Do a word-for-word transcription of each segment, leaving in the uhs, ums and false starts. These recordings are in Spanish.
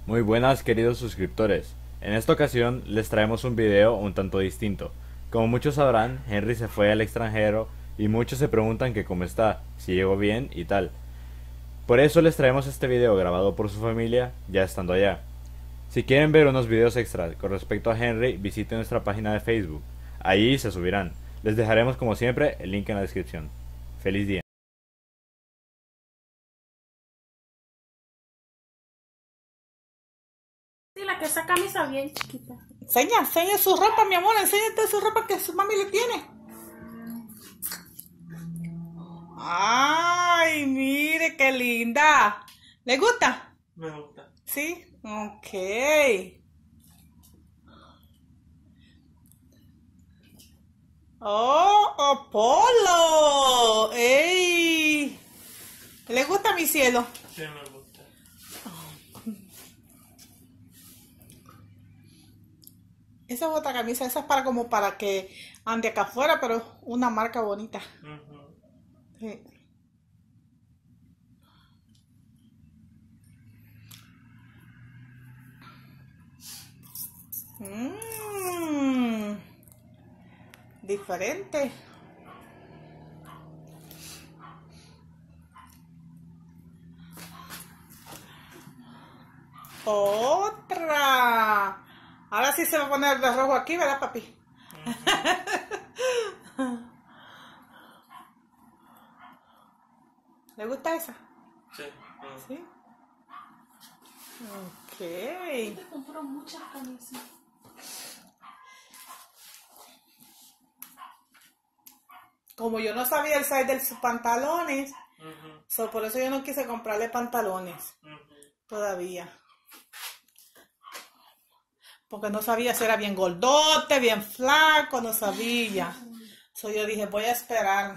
Muy buenas queridos suscriptores, en esta ocasión les traemos un video un tanto distinto. Como muchos sabrán, Henry se fue al extranjero y muchos se preguntan que cómo está, si llegó bien y tal. Por eso les traemos este video grabado por su familia ya estando allá. Si quieren ver unos videos extras con respecto a Henry, visiten nuestra página de Facebook, ahí se subirán. Les dejaremos como siempre el link en la descripción. Feliz día. Sí, la que esa camisa bien chiquita. Enseña, enseña su ropa, mi amor, enséñate su ropa que su mami le tiene. Ay, mire qué linda. ¿Le gusta? Me gusta. Sí, ok. Oh, Apolo. ¡Ey! ¿Le gusta mi cielo? Sí, me gusta. Esa es otra camisa, esa es para como para que ande acá afuera, pero una marca bonita. Ujú. Sí. Mmm, diferente. Otra. Ahora sí se va a poner de rojo aquí, ¿verdad, papi? ¿Le gusta esa? Sí. Ujú. Sí. Ok. Te compró muchas camisas. Como yo no sabía el size de sus pantalones, Ujú. so, por eso yo no quise comprarle pantalones Ujú. todavía. Porque no sabía si era bien gordote, bien flaco, no sabía. So, yo dije, voy a esperar.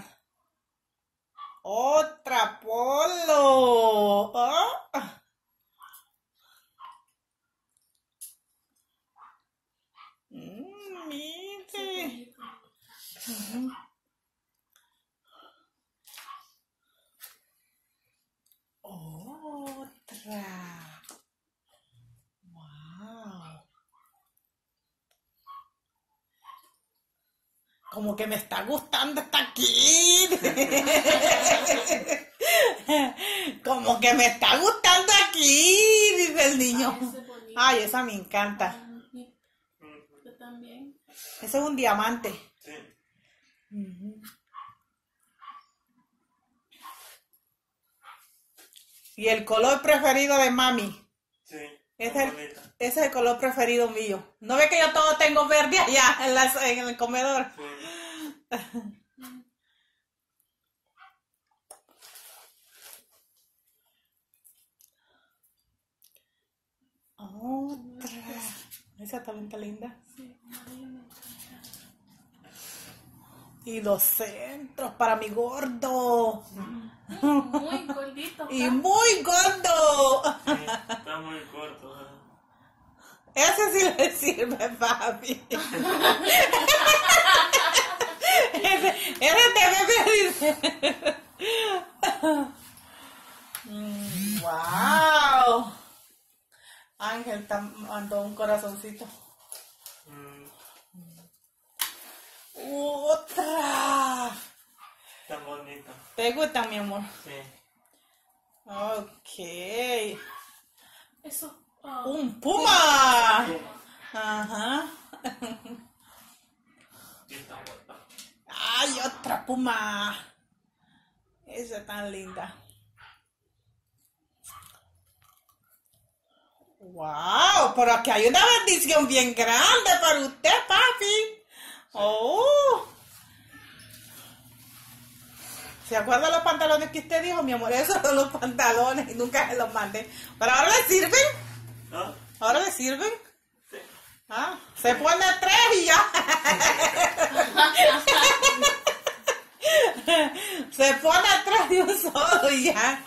Otra polo. Ah. Mm, mire. Ujú. Otra. Wow. Como que me está gustando esta aquí. Como que me está gustando aquí, dice el niño. Ay, ese bonito. Ay, esa me encanta. Ujú. Yo también. Ese es un diamante. Sí. Ujú. Y el color preferido de mami. Sí. Ese Está es, el, bonita. ese es el color preferido mío. ¿No ve que yo todo tengo verde allá en, las- en el comedor? Sí. Otra. Esa también está linda. Sí, María me encanta. Y los centros para mi gordo. Muy gordito. Y ¿tá? muy gordo. Sí. Está muy corto. ¿Verdad? Ese sí le sirve, papi. ese, ese te bebé dice. Mm, wow. Ángel ta- mandó un corazoncito. Mm. Otra. Está bonito. ¿Te gusta, mi amor? Sí. Ok. Eso. ah, Un puma. Sí. Ajá. Sí, está bonito. Ay, otra puma. Esa es tan linda. Wow, pero aquí hay una bendición bien grande para usted, papi. Oh. ¿Se acuerda los pantalones que usted dijo, mi amor? Esos son los pantalones y nunca se los mandé. Pero ahora le sirven. ¿No? Ahora le sirven. Sí. Ah, se pone tres y ya. Se pone tres de un solo y ya.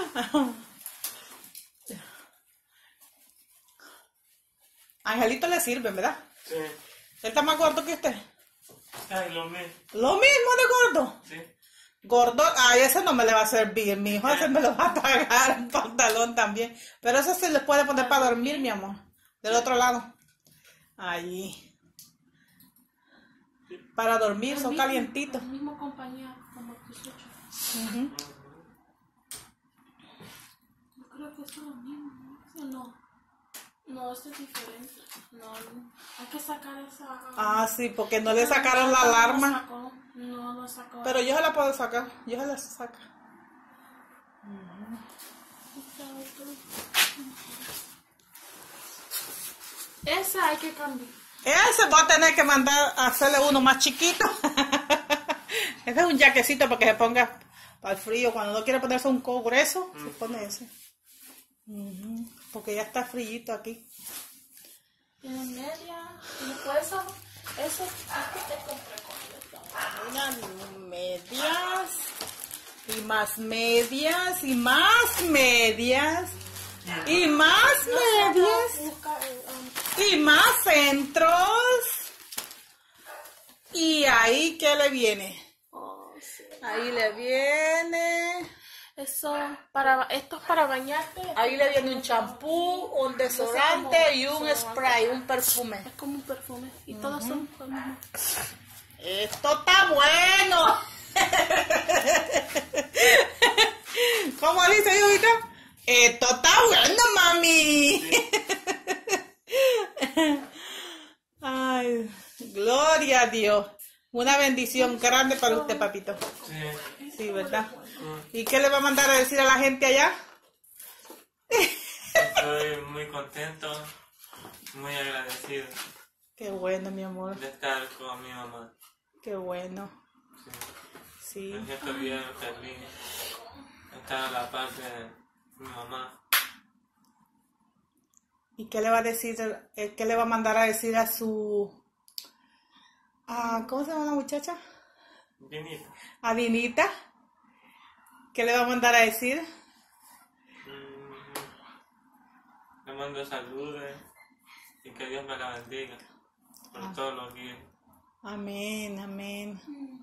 Angelito le sirven, ¿verdad? Sí. Él está más gordo que usted. Ay, lo mismo. Lo mismo de gordo. Sí. Gordo, ay, ese no me le va a servir, mi hijo, ese me lo va a pagar el pantalón también. Pero eso se le puede poner para dormir, mi amor. Del otro lado. Allí. Para dormir, son calientitos. La misma compañía como tus ocho. Ujú. Yo creo que es lo mismo, ¿no? ¿O no? No, esto es diferente. No, no. Hay que sacar esa... Ah, sí, porque no le sacaron la No alarma. sacó, no lo sacó. Pero yo se la puedo sacar, yo se la saco. Esa hay que cambiar. Ese va a tener que mandar a hacerle uno más chiquito. Ese es un jaquecito para que se ponga para el frío. Cuando no quiere ponerse un coat grueso, se pone ese. Ujú, porque ya está frillito aquí. Tiene media. Y después eso, eso aquí te compré con Mira, medias. Y más medias. Y más medias. Y más medias. Y más centros. Y ahí, ¿qué le viene? Oh, sí. Ahí le viene. Eso, para, esto es para bañarte. Ahí le viene un champú, un desodorante y un spray, un perfume. Es como un perfume. Y todos son lo mismo. Esto está bueno. ¿Cómo dice Yujita? Esto está bueno, mami. Ay, gloria a Dios. Una bendición grande para usted, papito. Sí. Sí, ¿verdad? ¿Y qué le va a mandar a decir a la gente allá? Estoy muy contento, muy agradecido Qué bueno, mi amor. de estar con mi mamá. Qué bueno. Sí. Sí. Me siento bien, feliz. Estar a la par de mi mamá. ¿Y qué le va a decir, eh, qué le va a mandar a decir a su... a- ¿cómo se llama la muchacha? Vinita. A Dinita. ¿Qué le va a mandar a decir? Mm, le mando saludos y que Dios me la bendiga por todos los días. Amén, amén.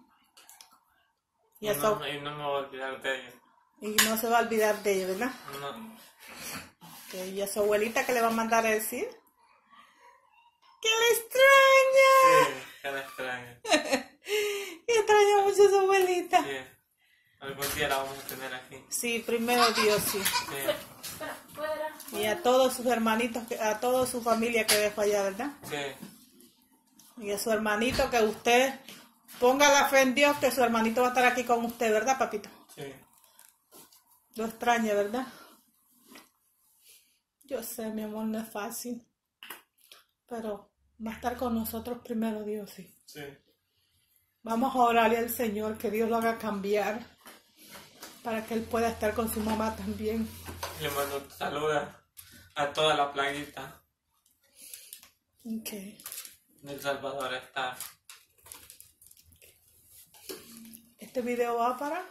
Y, Y eso, no, y no me voy a olvidar de ella. y no se va a olvidar de ella, ¿verdad? No. Que ¿y a su abuelita qué le va a mandar a decir? ¡Que le extraña! Sí, que la extraño. Que extraña mucho a su abuelita. Sí. Algún día la vamos a tener aquí. Sí, primero Dios, sí. Sí. Espera, fuera. Y a todos sus hermanitos, que- a toda su familia que dejó allá, ¿verdad? Sí. Y a su hermanito, que usted ponga la fe en Dios, que su hermanito va a estar aquí con usted, ¿verdad, papito? Sí. Lo extraña, ¿verdad? Yo sé, mi amor, no es fácil. Pero va a estar con nosotros primero Dios, sí. Sí. Vamos a orarle al Señor, que Dios lo haga cambiar, para que Él pueda estar con su mamá también. Le mando saludos a toda la playita Ok. de El Salvador está. Este video va para...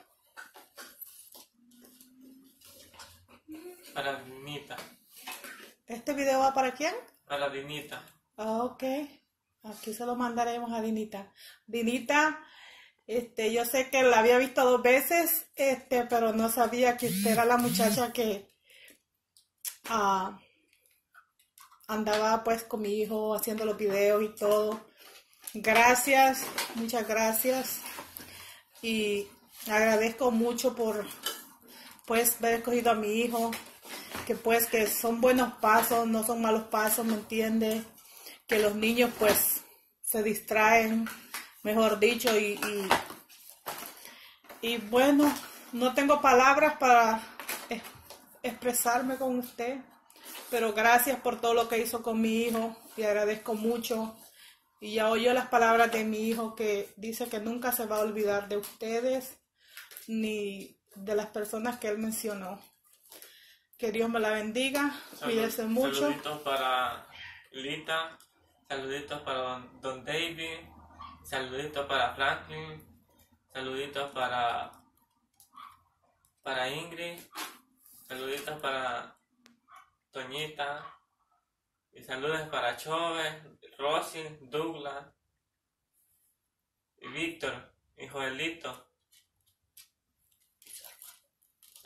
Para Dinita. ¿Este video va para quién? Para Dinita. Ah, ok. Aquí se lo mandaremos a Dinita. Dinita, este, yo sé que la había visto dos veces, este, pero no sabía que usted era la muchacha que ah, andaba pues con mi hijo haciendo los videos y todo. Gracias, muchas gracias. Y agradezco mucho por pues haber escogido a mi hijo, que pues que son buenos pasos, no son malos pasos, ¿me entiende? Que los niños pues se distraen, mejor dicho, y, y, y bueno, no tengo palabras para es- expresarme con usted, pero gracias por todo lo que hizo con mi hijo, y agradezco mucho. Y ya oyó las palabras de mi hijo, que dice que nunca se va a olvidar de ustedes, ni de las personas que él mencionó. Que Dios me la bendiga, cuídese mucho. Saluditos para Lita, saluditos para Don, Don David, saluditos para Franklin, saluditos para, para Ingrid, saluditos para Toñita, y saludos para Chove, Rosy, Douglas y Víctor y Joelito.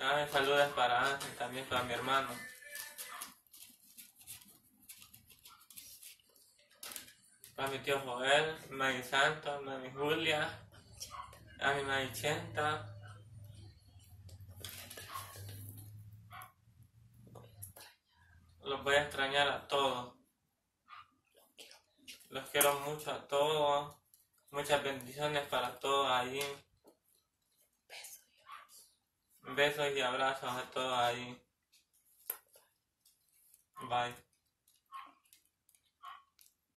Ah, saludos para Ángel, también para mi hermano. Para mi tío Joel, Mami Santo, Mami Julia, a mi Mami Chenta. Los voy a extrañar a todos. Los quiero mucho a todos. Muchas bendiciones para todos ahí. Besos y abrazos a todos ahí. Bye.